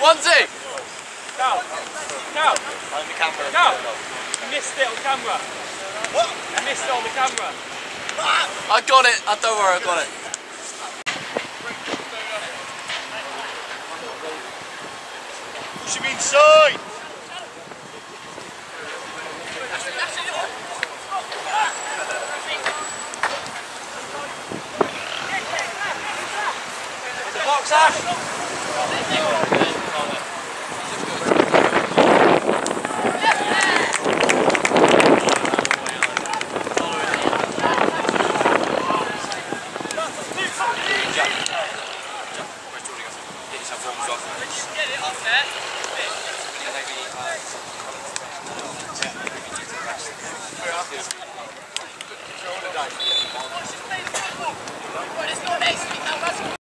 Swansea! Go! Go! On the camera. Go! You missed it on camera. What? You missed it on the camera. I got it. Don't worry, I got it. Push him inside! The box, Ash! Just get it off there.